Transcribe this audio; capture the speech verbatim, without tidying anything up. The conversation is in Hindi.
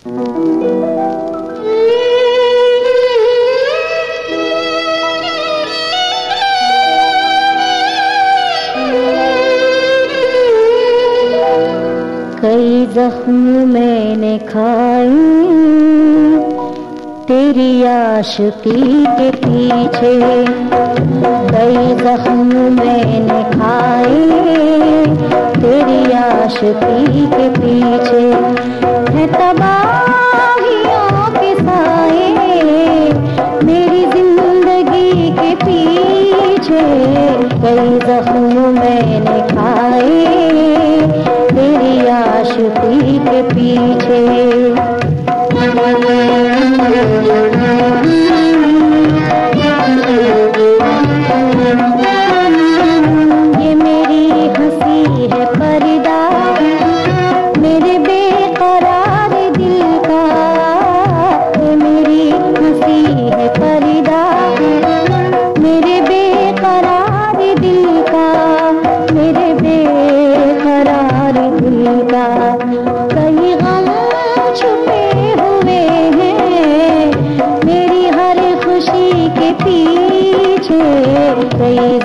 कई जख्म मैंने खाए तेरी आशिकी के पीछे, कई जख्म मैंने खाए तेरी आशिकी के पीछे, है तबाहियों के साए मेरी जिंदगी के पीछे, कई जख्म मैंने खाए तेरी आशिकी के पीछे। ये मेरी हंसी है पर्दा मेरे बेकरार दिल का, ये मेरी हंसी है पर्दा मेरे बेकरार दिल का, मेरे बेकरार दिल का। कई गम छुपे हुए हैं मेरी हर खुशी के पीछे, कई